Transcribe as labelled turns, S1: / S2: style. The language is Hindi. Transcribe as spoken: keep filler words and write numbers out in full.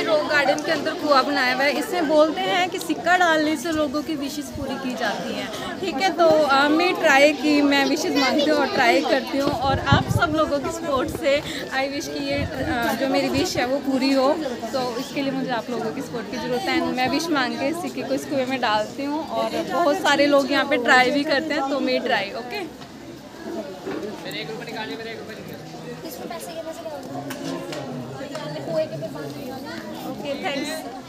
S1: रॉक गार्डन के अंदर कुआं बनाया हुआ है। इसमें बोलते हैं कि सिक्का डालने से लोगों की विशेष पूरी की जाती हैं। ठीक है, तो आ, मैं ट्राई की, मैं विशेष मांगती हूँ और ट्राई करती हूँ, और आप सब लोगों की सपोर्ट से आई विश कि ये आ, जो मेरी विश है वो पूरी हो। तो इसके लिए मुझे आप लोगों की सपोर्ट की ज़रूरत है। मैं विश मांग के सिक्के को इस कुएं में डालती हूँ, और बहुत सारे लोग यहाँ पे ट्राई भी करते हैं, तो मैं ट्राई। Okay, okay, thanks.